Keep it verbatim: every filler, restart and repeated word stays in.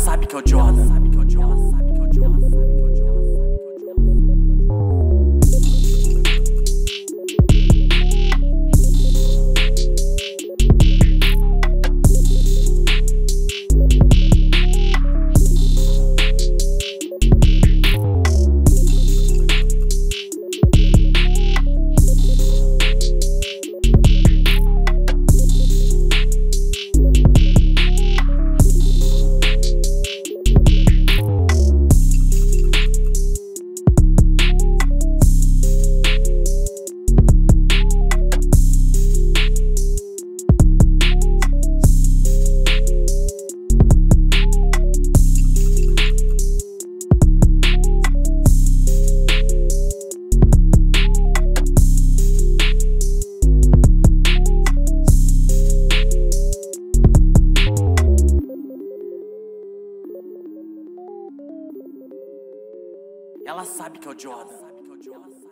sabe que é o Jordan. Ela sabe que é o Jordan. Ela sabe que é o Jordan. Ela sabe que é o Jordan. Ela sabe que é o Jordan.